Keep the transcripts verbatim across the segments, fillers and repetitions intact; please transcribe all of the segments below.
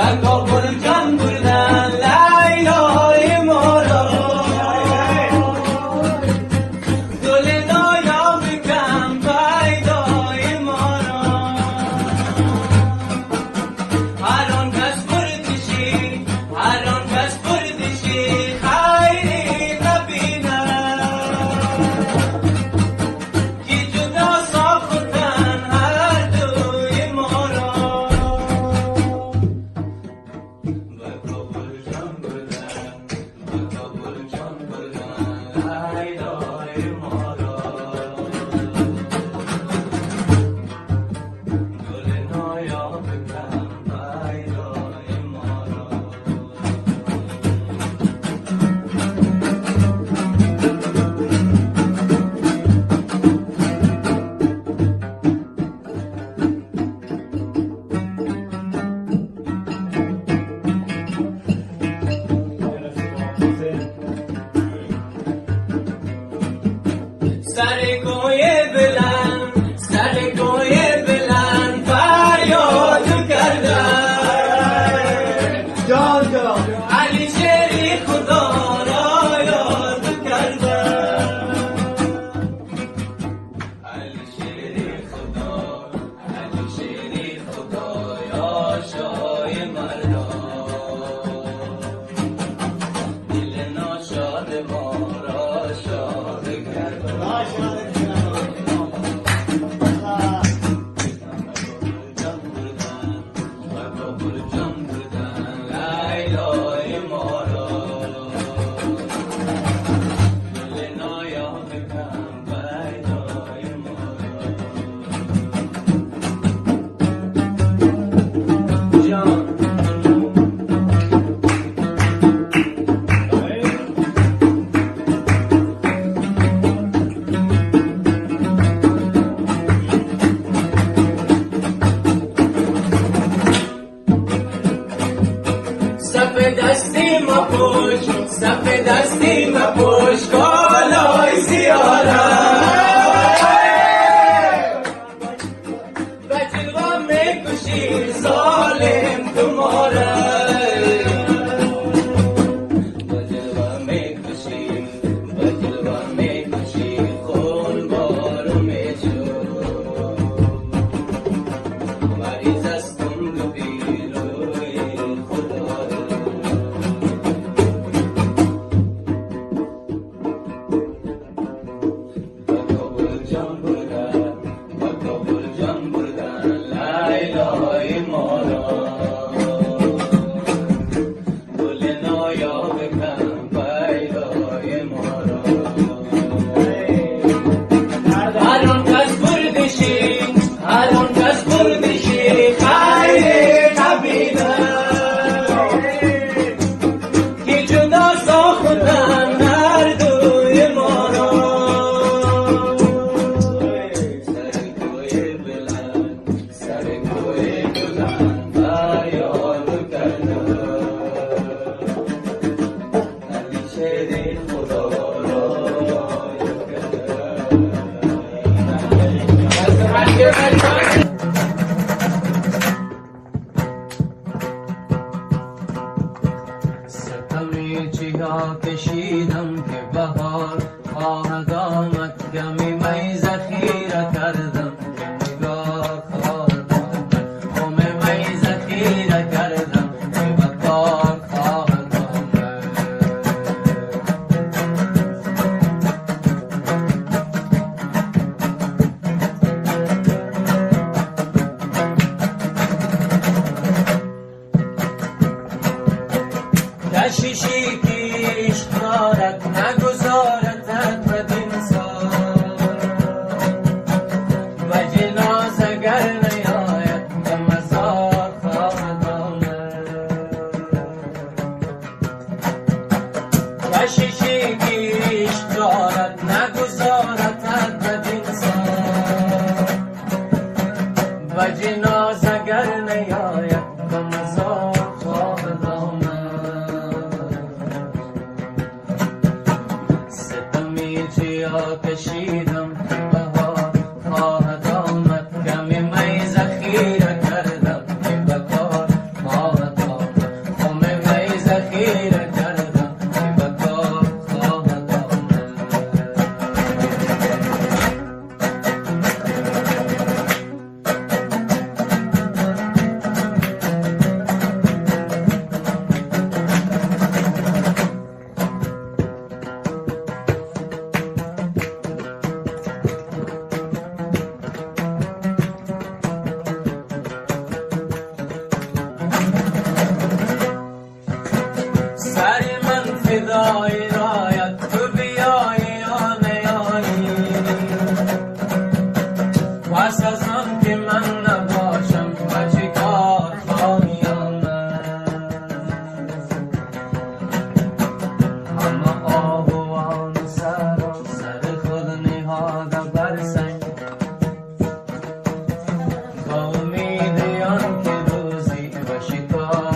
خواهد آمد کمی می ذخیره کردم که بکار خواهد آمد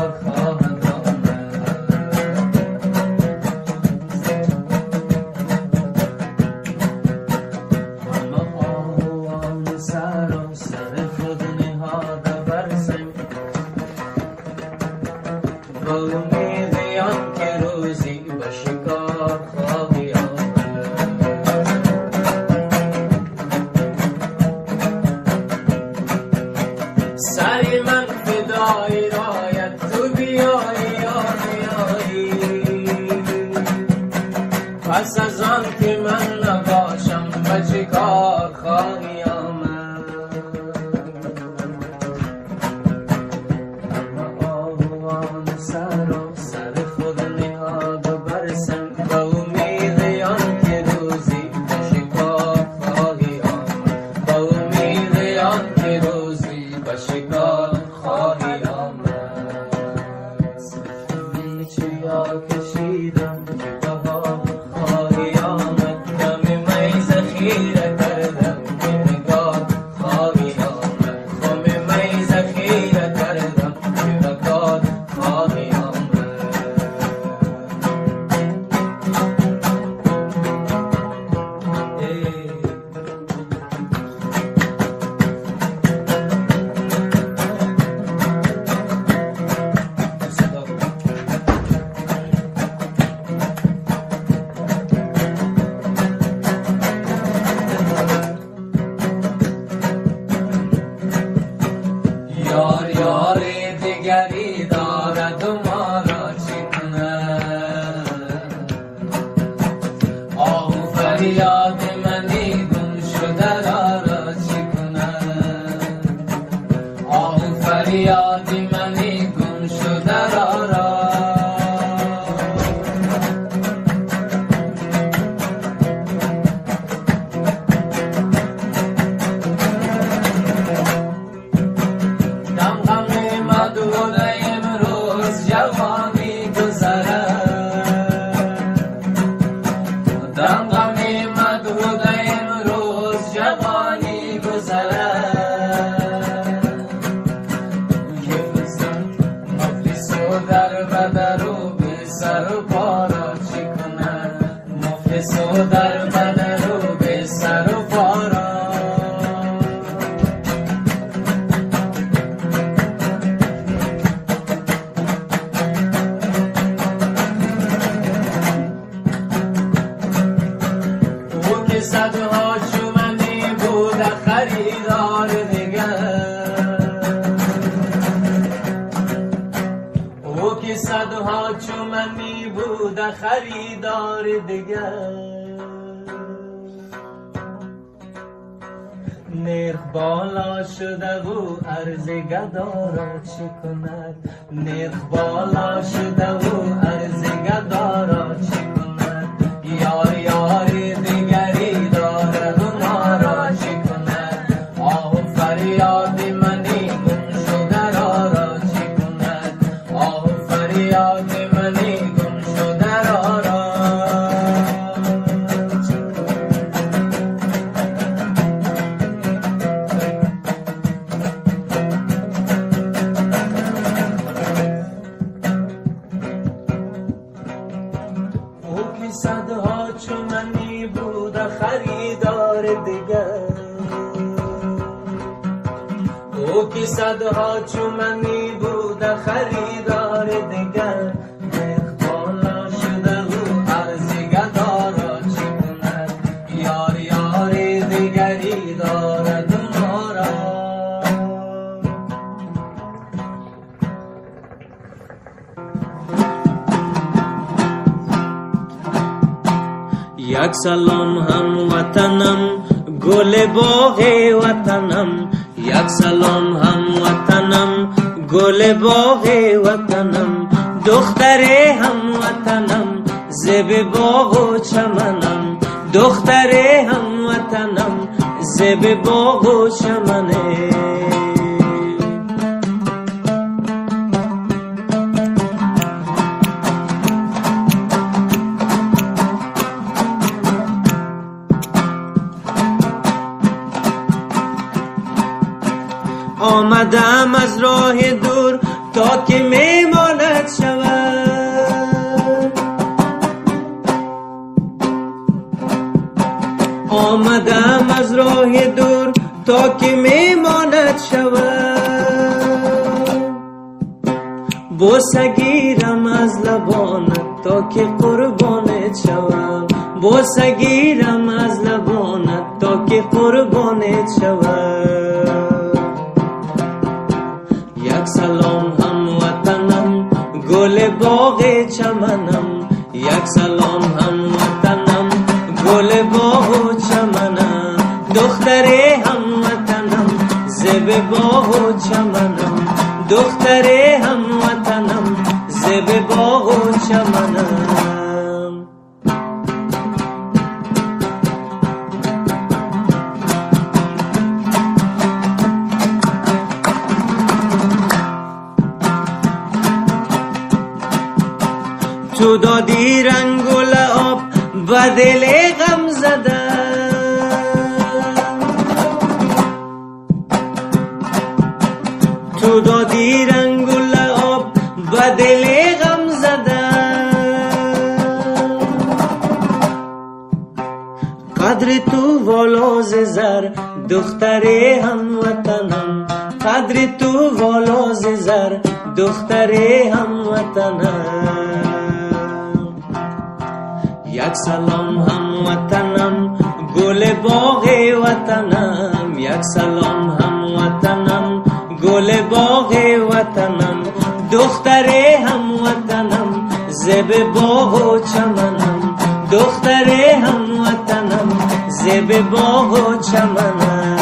خواهد آمد. همه آهوان سرم سر خود نهاده بر سنگ، با امیدی آنکه روزی به شکار خواهی آمد. سری من فدای رایت تو بیایی یا بیایی، پس از آن که من نباشم به چه کار خواهی آمد. همه آهوان سر و سر خود نهاده بر سنگ، به امید آن که روزی به شکار خواهی آمد. به امید آن که روزی به شکار خواهی آمد. بیچیا کشیدم که بهار خواهی آمد. دم می ذخیره کردم که نگاه خواهی آمد. خم می ذخیره کردم که بکار خواهی آمد. یار یار دیگری دارد و ما را چه کند؟ آه فریاد منی گم شده را را چه کند؟ آه فریاد منی گم شده را را. دم غم مدود امروز جوانی گذرد، دم غم مدود امروز جوانی گذرد. که بزن مفلس و در بدر و به سر و پا را چه کند؟ مفلس و در بدر و به سر و پا را. او که صدها چومنی بوده خریدار دیگر، او که صدها چومنی بوده خریدار دیگر. نرخ بالا شده و عرض گدا را چه کند؟ نرخ بالا شده و عرض گدا را چه کند؟ یار یار دیگری دارد و ما را چه کند؟ آه فریاد منی گم شده را را چه کند؟ آه فریاد منی گم شده را را. او که صدها چومنی بوده خریدار دیگر، او که صدها چومنی بوده خریدار دیگر. نرخ بالا شده و عرض گدا را چه کند؟ یار یار دیگری دارد و ما را. یک سلام هم وطنم گل باغ وطنم، یک سلام هم وطنم گل باغ وطنم. دختر هم وطنم زب باغ و چمنم، دختر هم وطنم زب باغ و چمنه. آمدم از راه دور تا که میمانم تا که میماند شود بوسگیرم از لبانت تا که قربانت شوم بوسگیرم از لبانت تا که قربانت شوم یک سلام هموطنم گل باغ چمنم یک سلام هموطنم گل باغ چمنم دختر هموطنم زب باغ چمنم دختر هموطنم زب باغ چمنم تو دادی رنگ و لعاب بدل غم زدم تو دادی رنگ و لعاب بدل غم زدم قدر تو والاز زر دختر هموطنم قدر تو والاز زر دختر هموطنم یک سلام هموطنم گل باغ وطنم یک سلام هموطنم گل باغ وطنم دختر هموطنم زب باغ چمنم دختر هموطنم زب باغ چمنم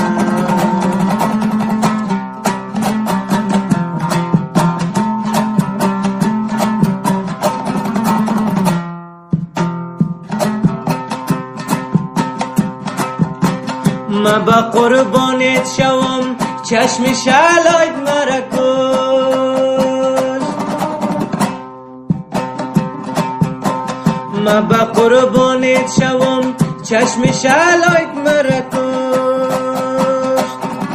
ما با قربانت شوم چشم شلاید مرا کش ما با قربانت شوم چشم شلاید مرا کش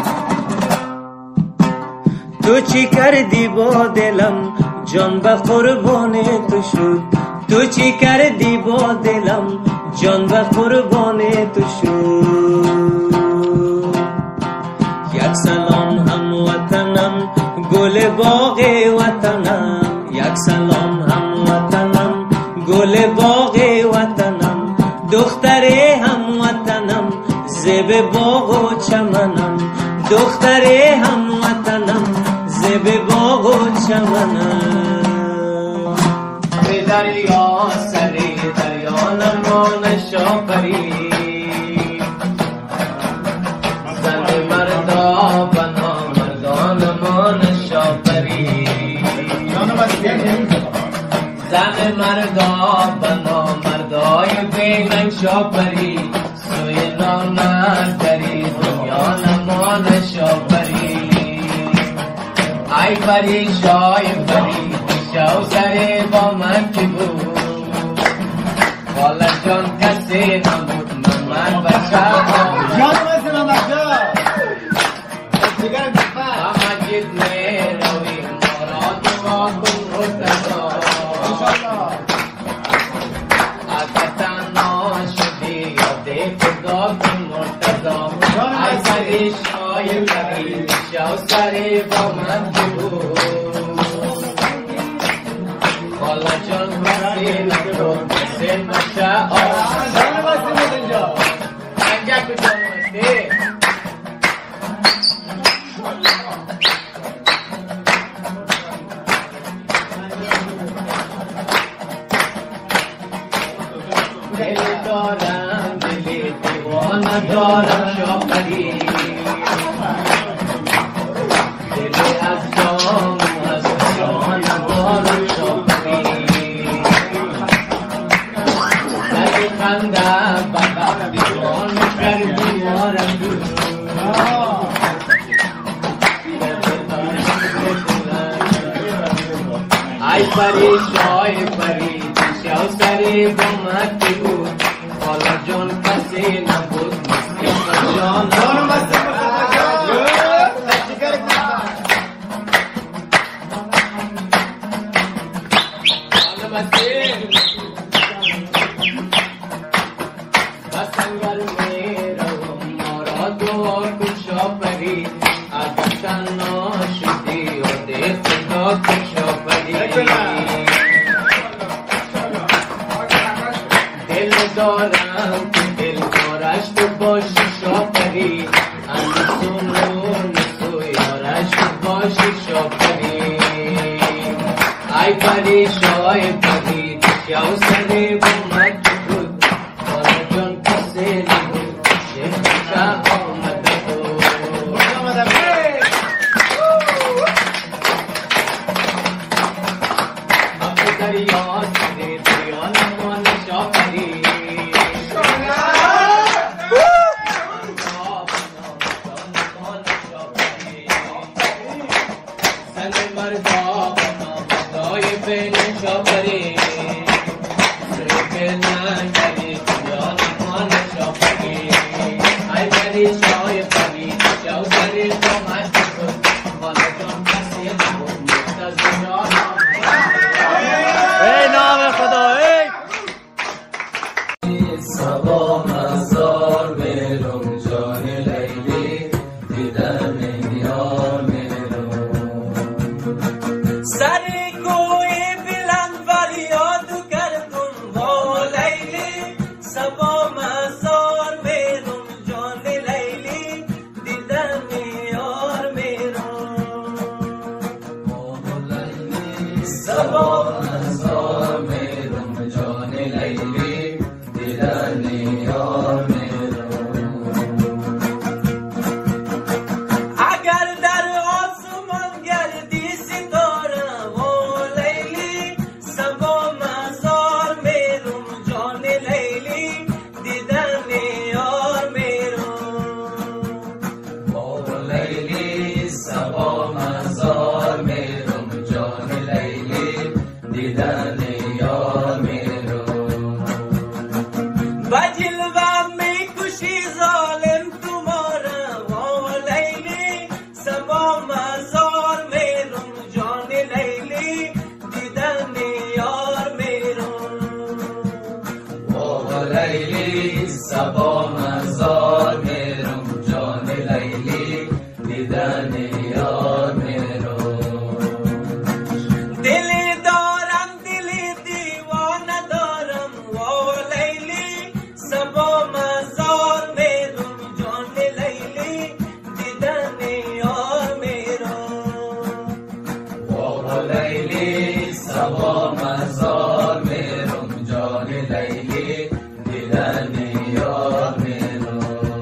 تو چی کردی با دلم جان با قربان تو شد تو چی کردی با دلم جان با قربان تو شد یک سلام هموطنم گل باغ وطنم یک سلام هموطنم گل باغ وطنم دختر هموطنم زب باغ و چمنم دختر هموطنم زب باغ و چمنم به دریا سری دریا نمان شاپری زن مردا بنا مردای بیگن شاپری سوی نامردری دنیا نمان شاپری ای پری شای پری شو سری با من کی بود والا جان کسی نبود من بچه جان بسه من بچه دیگر بفر مجید میروی مراد ما کن رتزا سری با من بود حالا جان بسی نکن بسی نشه آه جان بسی بود اینجا انجا کجا مونستی دل دارم دلی دیوانه دارم شاپری ای پری شای پری شو سری با مکی بود حالا جان کسی نبود مستی جان جان مستی بسنگر میرم مراد و کشا دل دارم که دل دارش تو باشی شاپری انسون تو یارش تو باشی شاپری ای پری شای پری یاو سری بومد بود بالا جان کسی نبود شکتا آمده بود اب دریا سری دریا نمان شاپری بین شاپری سرکه نگری یاد مان شاپری ای بری شای پری جو سری تو مشت بود بالا جان کسی نبود مستزی جانم ای نام خدا ای سبا مزار میرم جان لیلی دیدن یار میرم سری کوی بلند فریاد کردم با لیلی سبا مزار میرم جان لیلی دیدن یار میرم با لیلی سبا مزار میرم جان لیلی دیدن یار میرم اگر در آسمان گردی ستاره و لیلی سبا مزار میرم جان لیلی دیدن یار میرم با لیلی سبا مزار میرم جان لیلی دیدن یار میرم بجلوه میکشی ظالم تماره و لیلی سبا مزار میرم جان لیلی دیدن یار میرم با لیلی سبا مزار میرم جان لیلی دیدن یار میرم دلی دارم دلی دیوانه دارم و لیلی سبا مزار میرم جان لیلی دیدن یار میرم با لیلی سبا مزار میرم جان لیلی دیدن یار میرم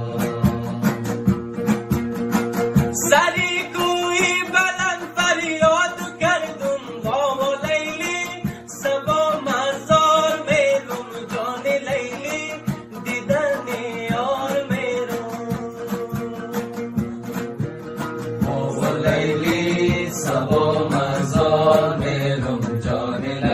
سری کوی بلند فریاد کردم با لیلی سبا مزار میرم جان لیلی دیدن یار میرم با لیلی سبا مزار میرم جان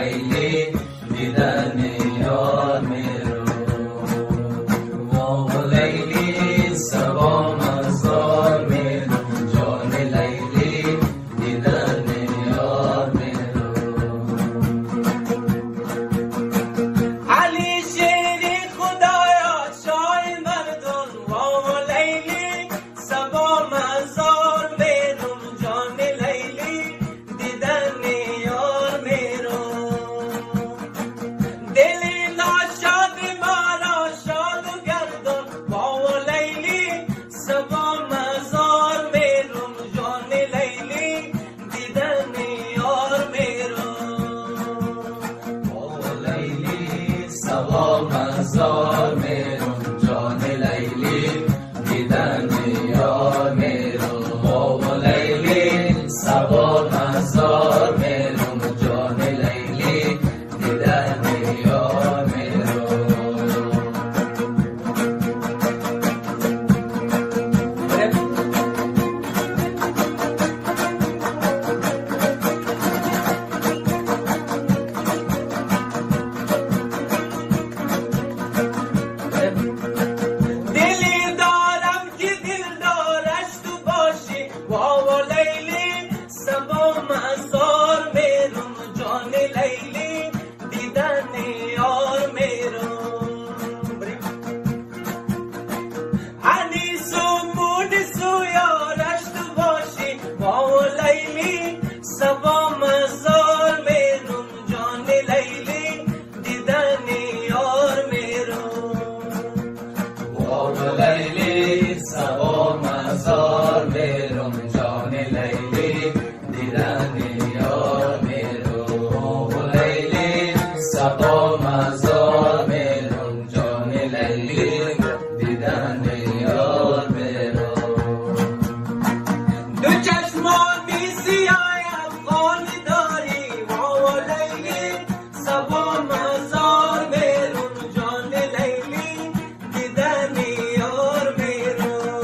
سبا مزار میرم جان لیلی دیدن یار میرم دو چشمانی سیاه افغان داری ما لیلی سبا مزار میرم جان لیلی دیدن یار میرم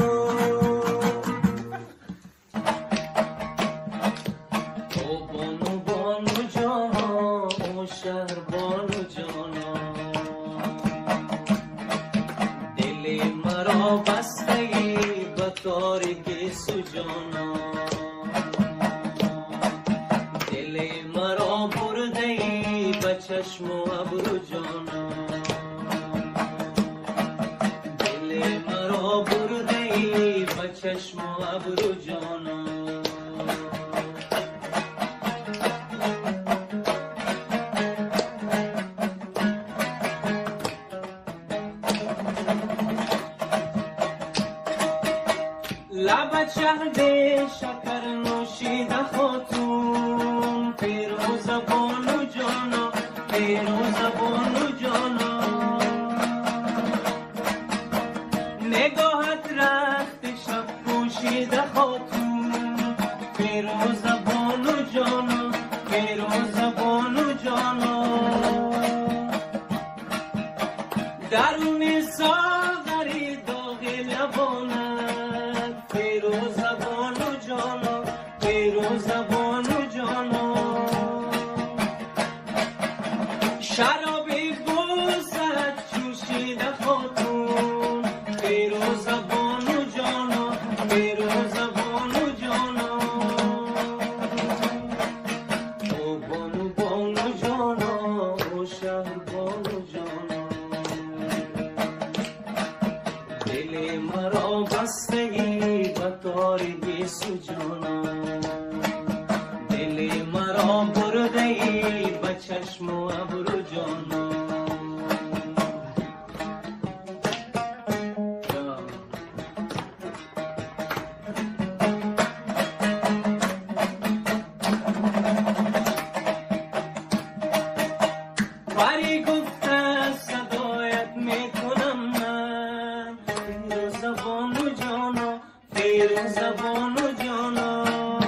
او بانو بانو جانا او شهر بانو جانا دل مرا بستگی به تاریکی سجانا دل مرا بردگی به چشم و ابرو جانا دل مرا بردگی به چشم و ابرو جانا لب شهد شکر نوشیده خاتون فیروز بانو جانا فیروز بانو جانا نگاهت رخت شب پوشیده خاتون فیروز بانو جانا فیروز بانو جانا درون ساغری داغ لبانت فیروز بانو جانا فیروز بانو جانا شرابی بوسد جوشیده خاتون فیروز بانو جانا فیروز بانو جانا او بانو بانو جانا او شهر بانو جانا دل مرا بستگی به تاریکی سجانا دل مرا بردگی به چشم و ابرو جانا باری گفته صدایت میکنم من فیروز بانو جانا فیروز بانو جانا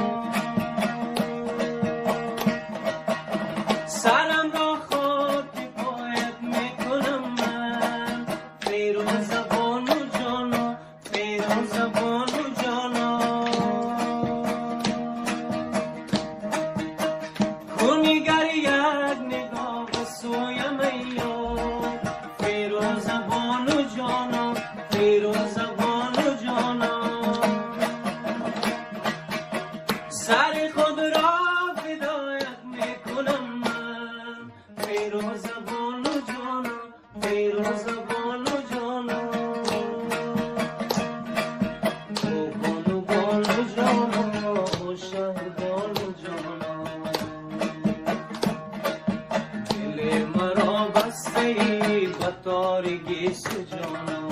سرم را خاک پایت میکنم من فیروز بانو جانا فیروز بانو جانا کنی گر یک نگاه به سویم ایار فیروز بانو جانا فیروز بانو جانا سر خود را فدایت میکنم من فیروز بانو جانا فیروز بانو جانا او بانو بانو جانا او شهر بانو جانا دل مرا بستگی به تاریکی سجانا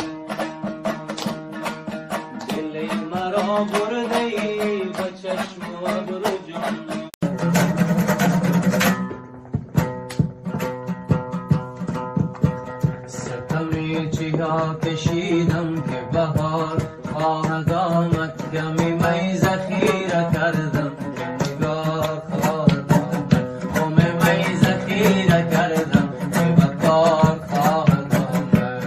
دل مرا بردگی به چشم و ابرو جانا ستمی چیا کشیدم که بهار خواهد آمد کمی می ذخیره کردم که نگاه خواهد آمد خم می ذخیره کردم که به کار خواهد آمد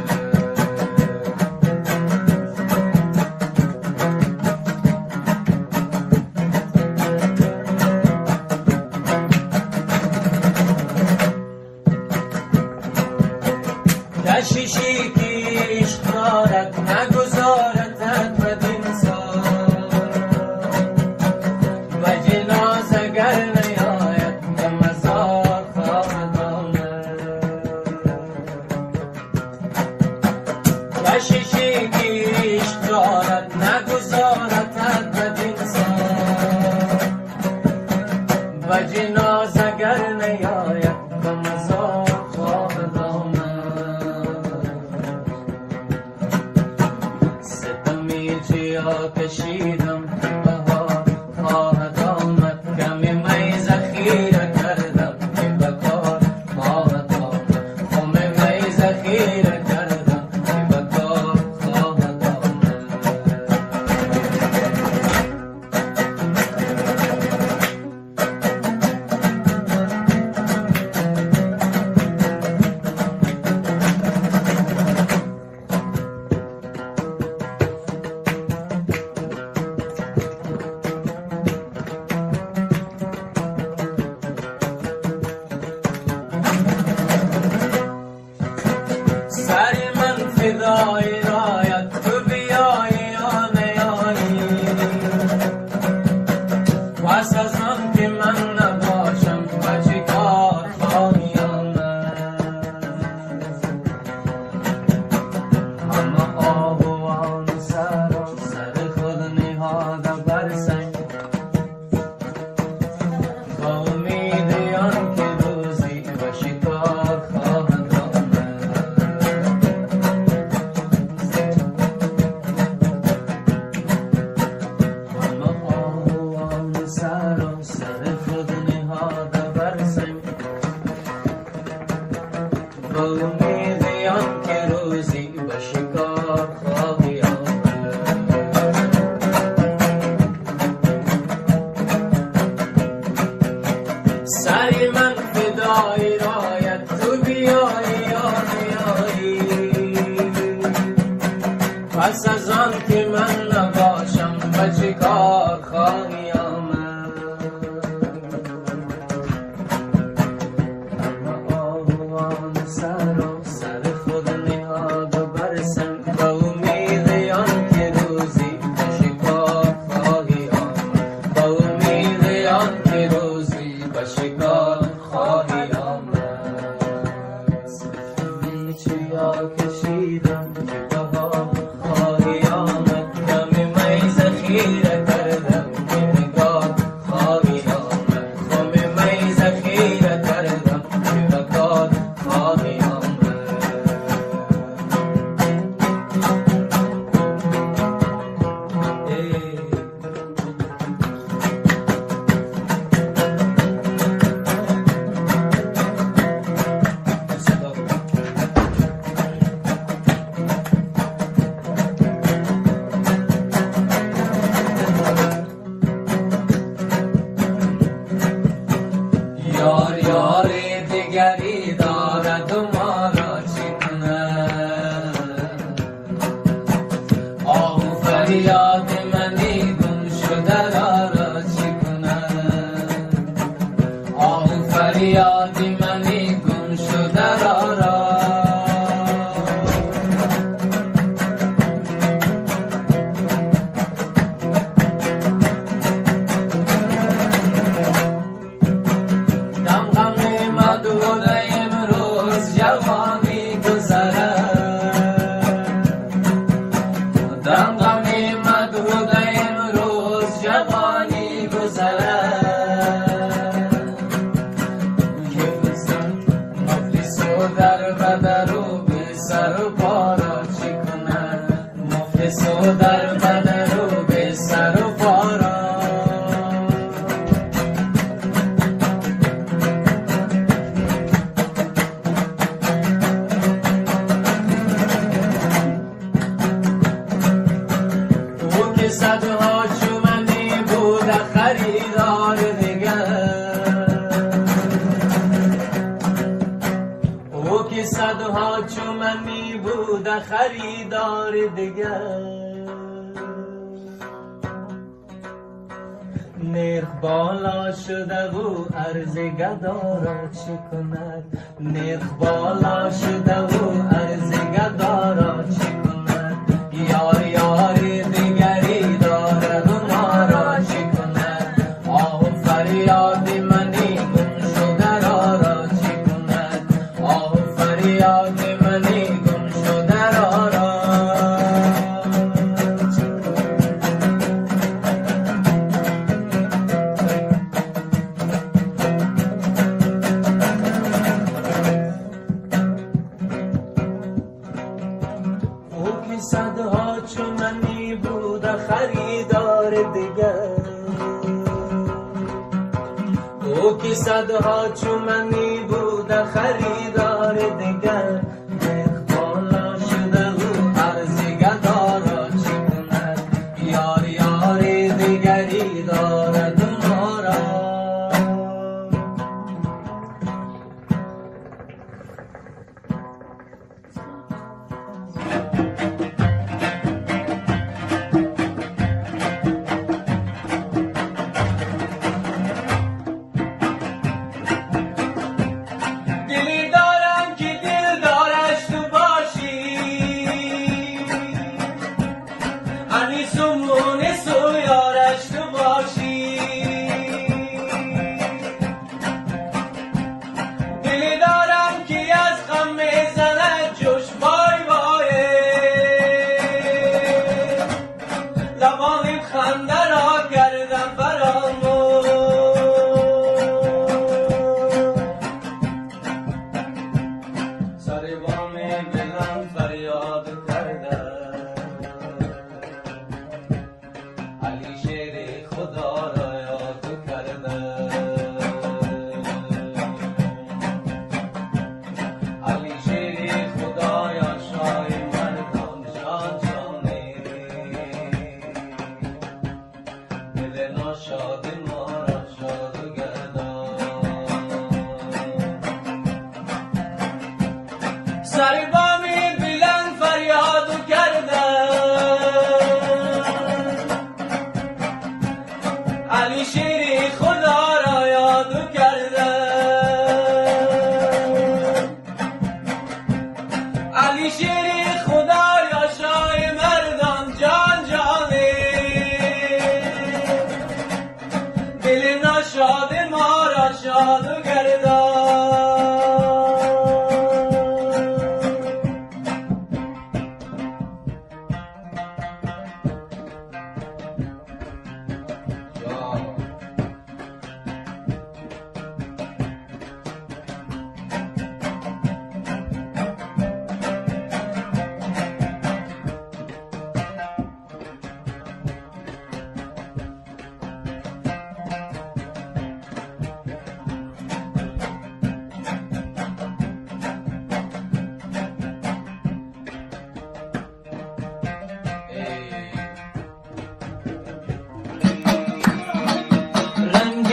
کشیشی که عشق دارد نگذارد بدین سال و جنازه گر نیاید به مزار خواهد آمد کشیشی که عشق دارد نگذارد بدین سال و جنازه گر نیاید به مزار خواهد آمد چیا کشیدم بهار خواهد آمد کمی می ذخیره کردم که به کار خواهد به امید آن که روزی به شکار خواهی آمد. سری من فدای رایت تو بیایی یا بیایی، پس از آن که من نباشم به چه کار خواهی آمد. اما آهوان سر و سر خود نهاد و برسم به امید آن که روزی به شکار خواهی آمد. به امید آن که روزی به شکار خواهی آمد. چیا کشیدم که بها خواهی آمد، دم می ذخیره کردم که نگاه خواهی آمد. خم می ذخیره کردم که بکار خواهی آمد. یار یار دیگری دارد و ما را چه کند؟ آه فریاد منی گم شده را را چه کند؟ آه فریاد منی گم شده را را جوانی گذرد، دم غم مدود امروز جوانی گذرد. که بزن مفلس و در بدر و به سر و پا را چه کند؟ مفلس و در بدر و به سر و پا را صدها چومنی بود خریدار دیگر، او که صدها چومنی بود خریدار دیگر. نرخ بالا شده و عرض گدا را چه کند؟ نرخ بالا شده و عرض گدا را چه کند؟ یار یار دیگری دارد و ما را چه کند؟ آه فریاد منی گم شده را را چه کند؟ آه فریاد منی گم شده را را صدها چومنی بود خریدار دیگر، او که صدها چومنی بود خریدار دیگر. نرخ بالا شده و عرض گدا را چه کند؟ یار یار دیگری دارد ما را. دلی دارم که دل دارم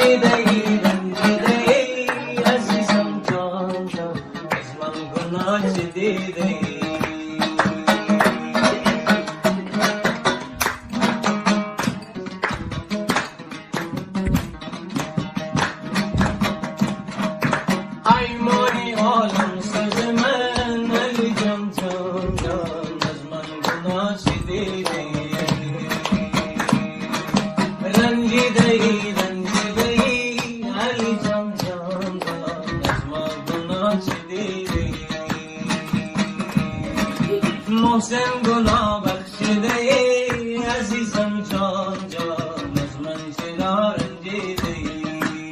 رنجیده ای رنجیده ای عزیزم جان جان از من گناه چه دیده ای ای مای عالم سوز من علی جان جان جان از من گناه چه دیده ای رنجیده ای رنجیده ای علی جان جان جان از من گناه چه دیده ای محسن گناه بخشیده ای عزیزم جان جان از من چرا رنجیده ای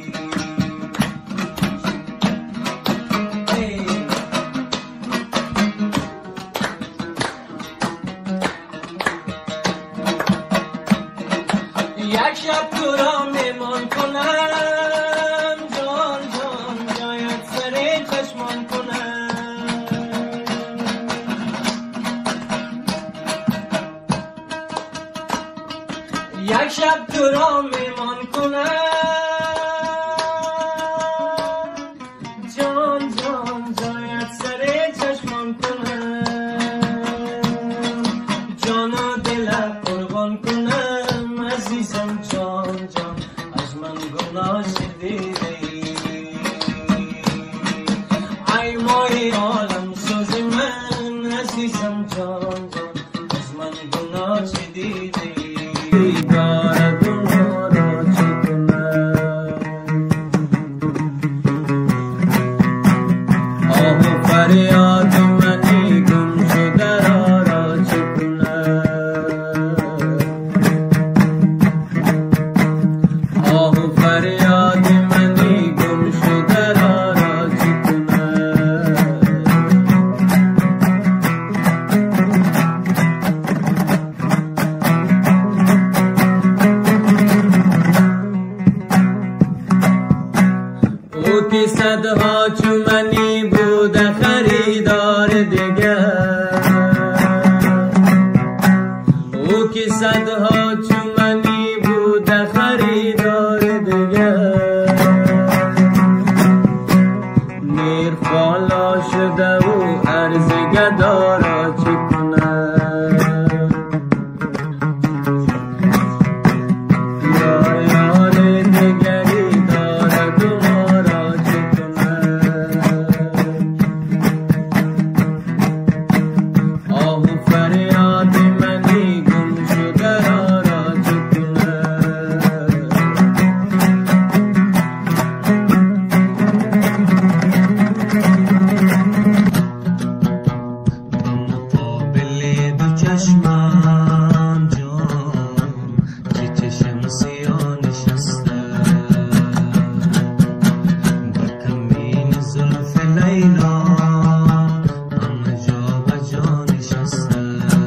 یک شب تو را میمان کنم جان جان جایت سر چشمان کنم یک شب تو را میمان کنم جان جان جایت سر چشمان کنم جان و دل قربان کنم عزیزم جان جان از من گناه چه دیده ای مای عالم سوز من عزیزم جان جان از من گناه چه دیده ای دارد گناه را چه کنم آه و فریاد منی گم شده را را چه کنم آه و فریاد منی گم شده را را چه کنم او که صدها چو منی بوده خریدار دیگر او که صدها چو منی بوده خریدار دیگر نیر بالا شده و عرض گدا را چه کنم یا یار دیگری دارد و ما را چه کنم آه و فریاد منی گم شده را را چه کنم مقابل دو چشمان جان چه چشم سیاه نشسته با کمین زلف لیلا همه جا به جا نشسته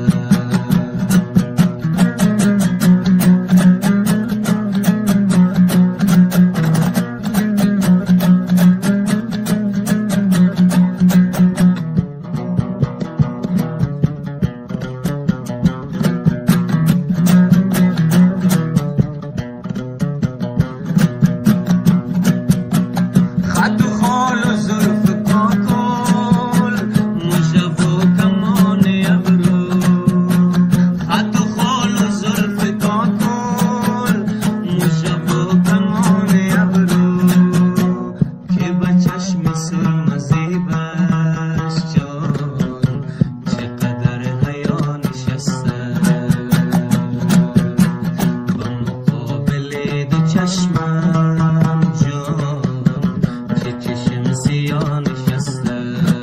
خط و خال و زلف کاکل موشه و کمان ابرو خط و خال و زلف کاکل موشه و کمان ابرو که به چشم سرم زیبش جان چقدر حیا نشسته با مقابل دو چشمم جان چه چشم سیاه نشسته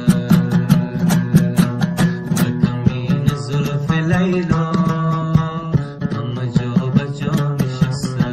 به کمین زلف لیلا همه جا به جا نشسته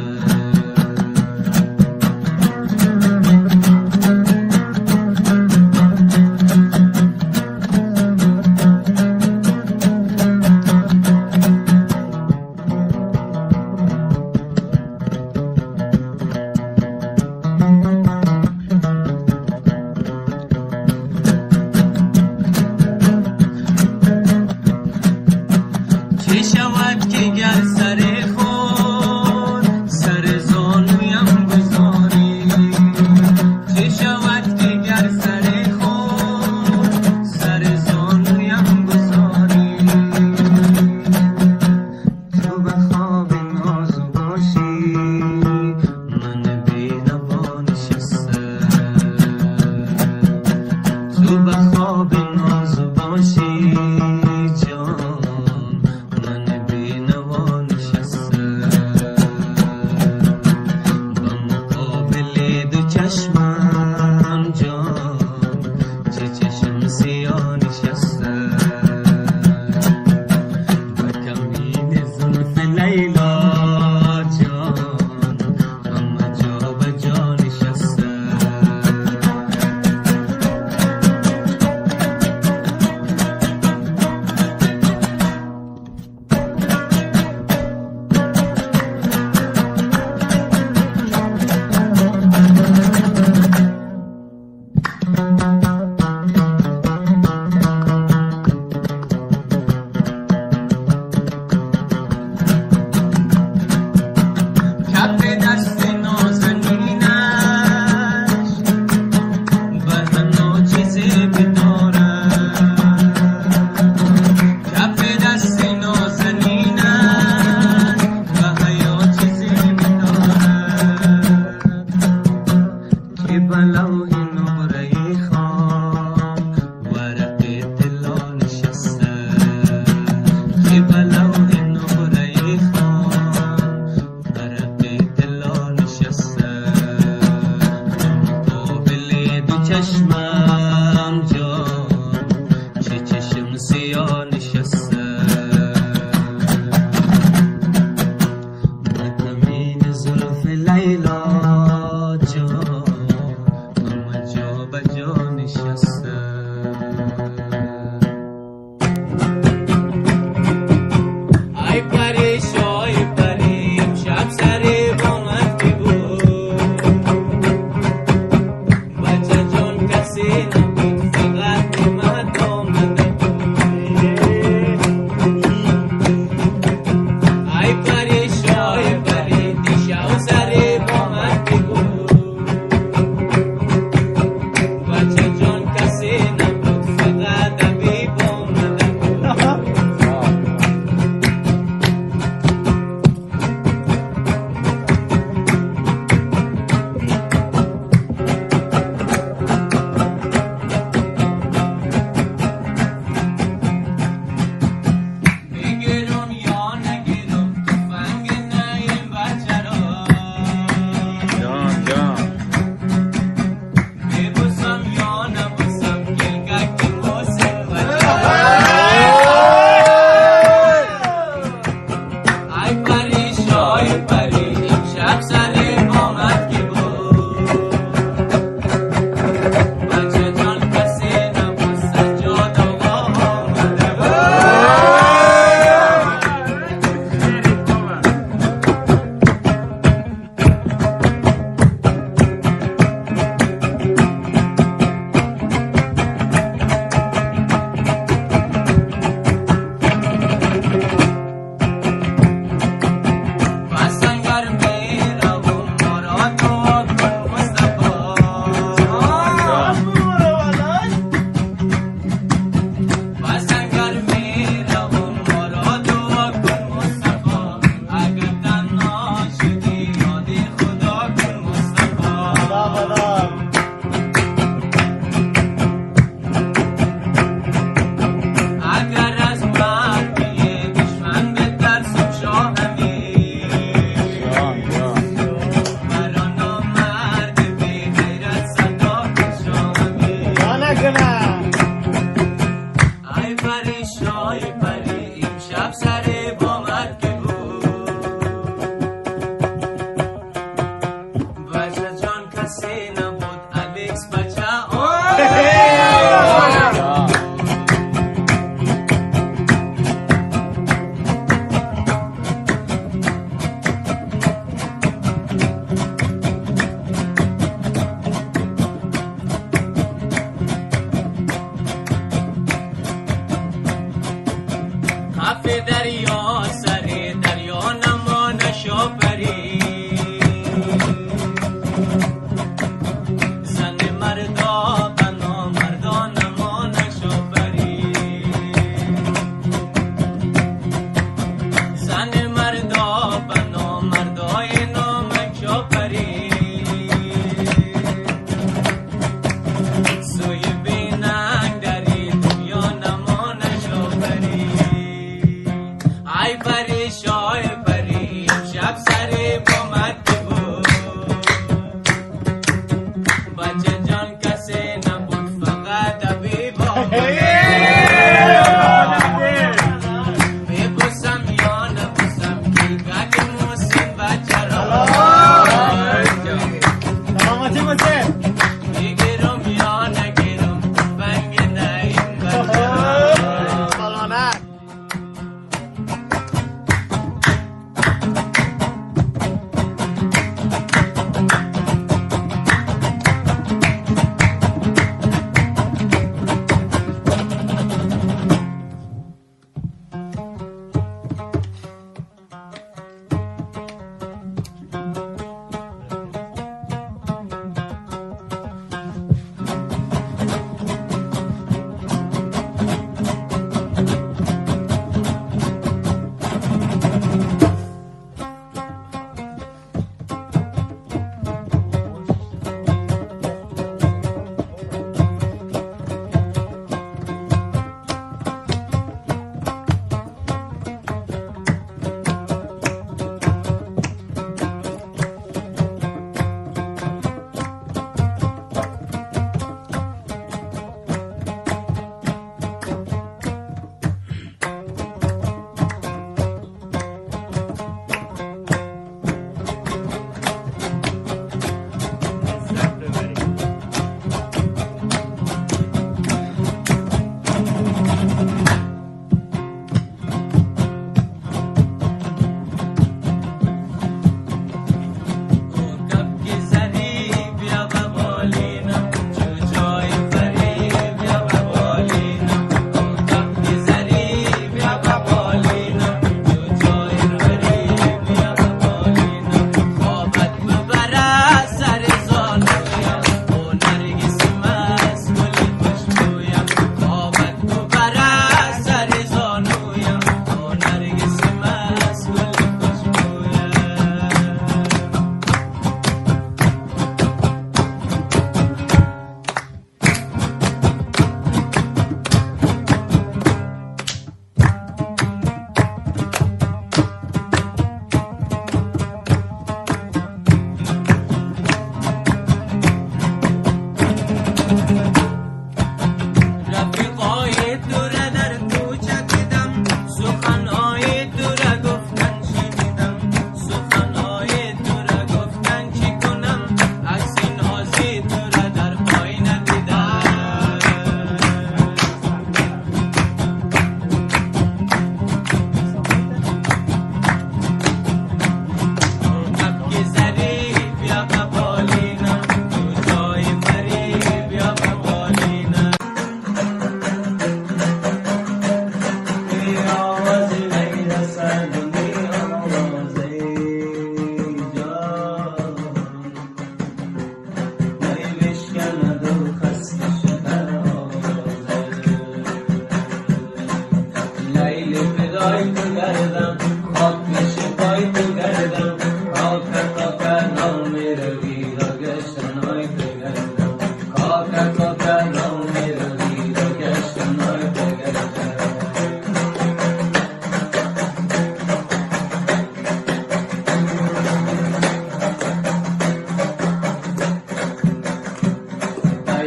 مردا بنا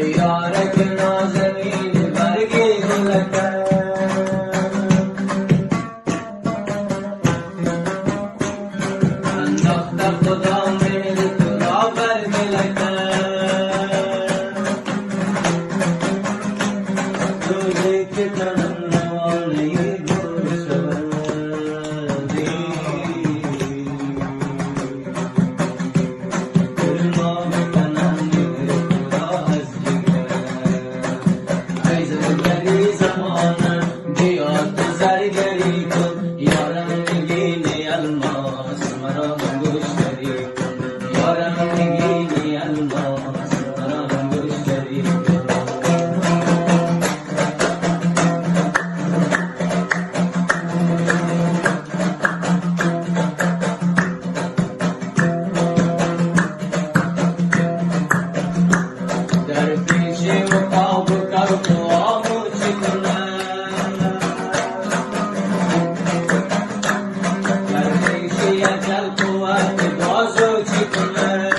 یارک نازنین برگی گلکن انداخت خدا میل تو را بر ملکن توی که تنوانی گل شدی گلما بکنن را از جگر ای زرگری زمانم بیا تو زرگری کن یارم نگینی الماس مرا گوشتری کن یارم نگینی الماس مرا گوشتری کن در پیش مقاب کرد و آموز کنم در پیش اجل قوت بازو چی کنم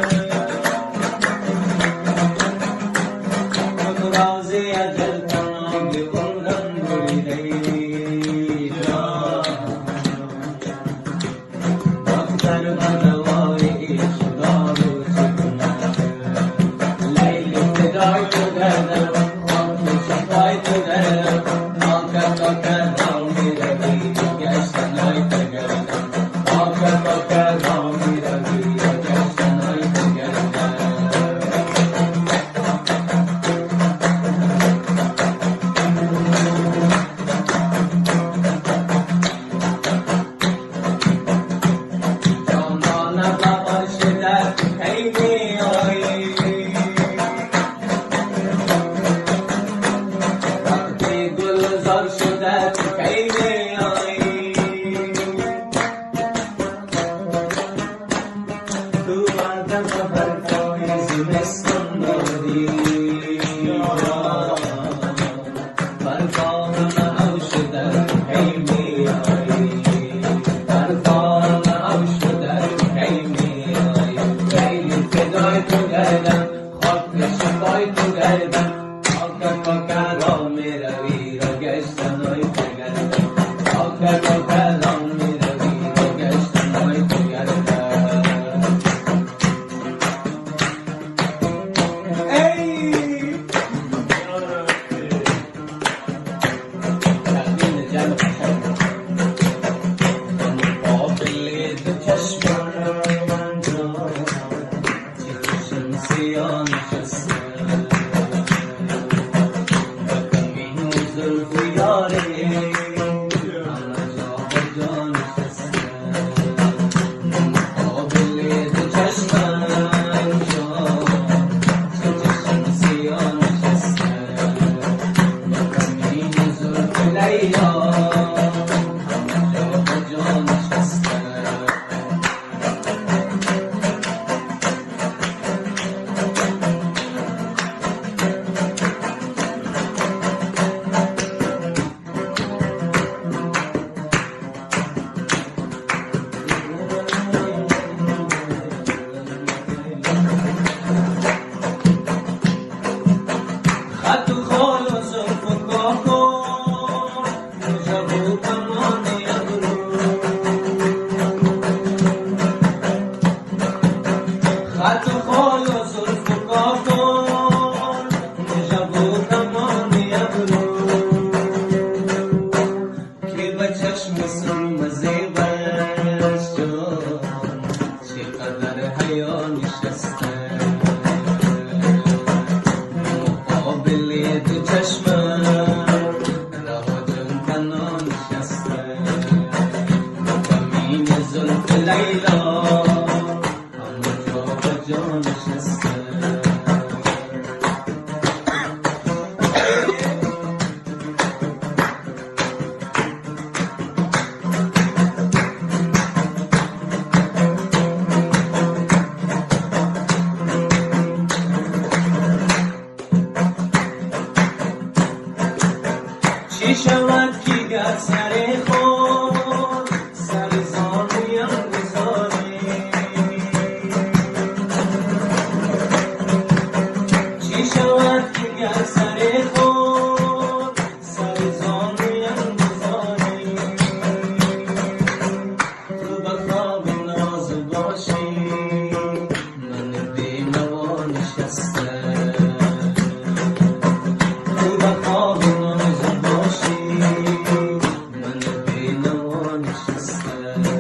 خود رازی اجل کنم به عمرم بریده دختر بنوایی شدارو چی کنم لیلی فدای تو گردم خاک شفای تو گردم آکر آکر رامی روی گشتنای تو گردم آکر آکر رامی روی گشتنای تو گردم جانانم لباش در خیلی آیی وقتی گلزار شده تو خیلی آیی تو بردم و برکای زمستان دادی برکام او شده تو خیلی آیی برکام او شده تو خیلی آیی خیلی فدای تو گردم خاک شفای تو گردم آکر آکر رامی روی را گشتنای تو گردم آکر آکر رامی روی را گشتنای تو گردم ای تقدیم جلو مقابل دو چشمان من را چشم سیاه نشسته این زلف یاری همه جا جا نشسته مقابل دو چشمان را چشم سیاه نشسته این زلف لیلا همه جا جا نشسته خط و خال و زلف و کاکو مجب و کمان ابرو خط و خال و زلف و کاکو مجب و کمان ابرو که به چشم سرمزه بش شد چقدر حیا نشسته مقابل دو چشمم رها جون کنان نشسته کمین زلف لیلا همه جا به جا نشسته چی شود که گر سر خود سر زانویم گذاری چی شود دیگر سر خود سر زانویم بذاری تو به خواب ناز باشی من بینوا نشسته تو به خواب ناز باشی من بینوا نشسته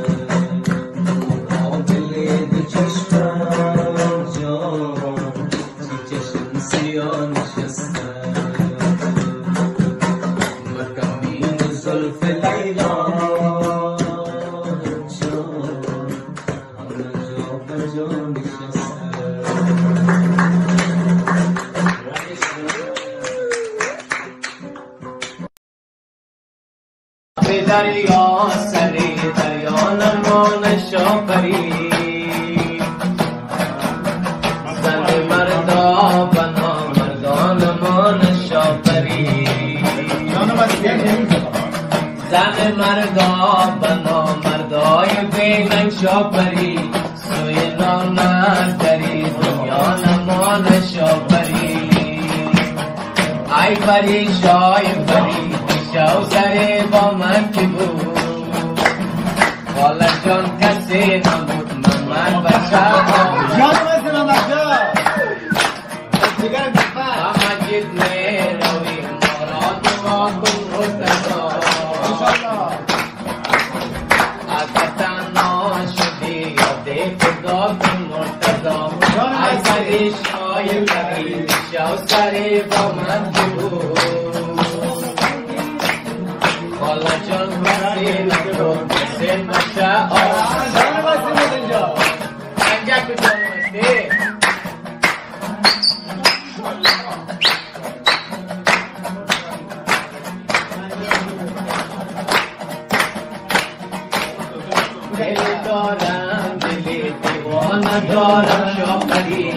مقابل دو چشمم جان چی چشم سیاه نشسته مکمین زلف لیلا جان همه جا به جا نشسته به دریا سری دریا نمان شاپری زن مردا بنا مردان مان شاپری زن مردا بنا مردای بینن شاپری سوی نامداری دنیا نمان شاپری ای پری شای پری شو سره با من که بود والا جان کسی نبود من من بچه جان مثلا بچه دیگر دفعه مجید می روی مراد ما کن مرتضا اگر تنها شدی یاد خدا کن مرتضا ای پری شای پری شو سره با من که بود والا جان کسی نبود کسی بچه جان مثلا اینجا انجا کجا نمسته دل دارم دلی دیوانه دارم شاپری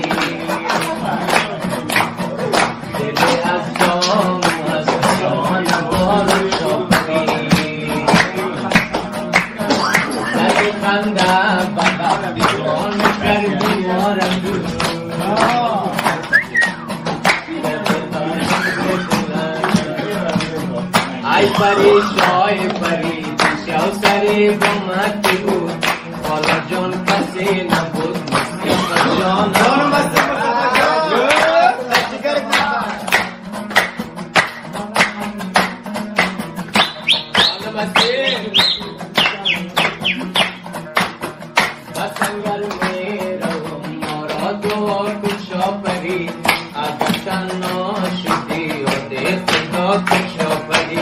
دلی از جام از جان دارم شاپری دلی خنده بقا دیوانه کردی مارم دور ای پری شای پری شو سری با مکی بود والا جان کسی نبود مستی جان جان مثلا بچه دیگر دفعه والا مستی بسنگر میرو مارا دعا کن شاپری اگر تنها شدی و دیر خدا کن شاپری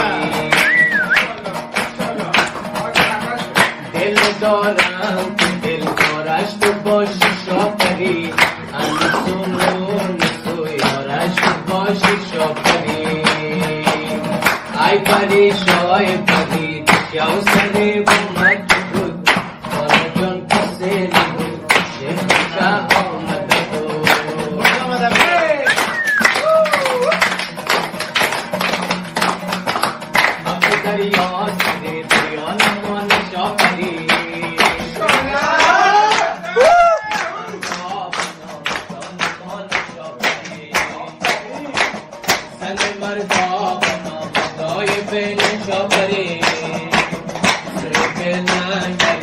دل دارم که دل دارش تو باشی شاپری انسو نسو یارش تو باشی شاپری ای پری شای پری شو سری با مکی بود والا جان کسی نبود شیخ بچه آمده بود اب دریا سری دریا نمان شاپری زن مردا بنا مردای بین شاپری سر بلند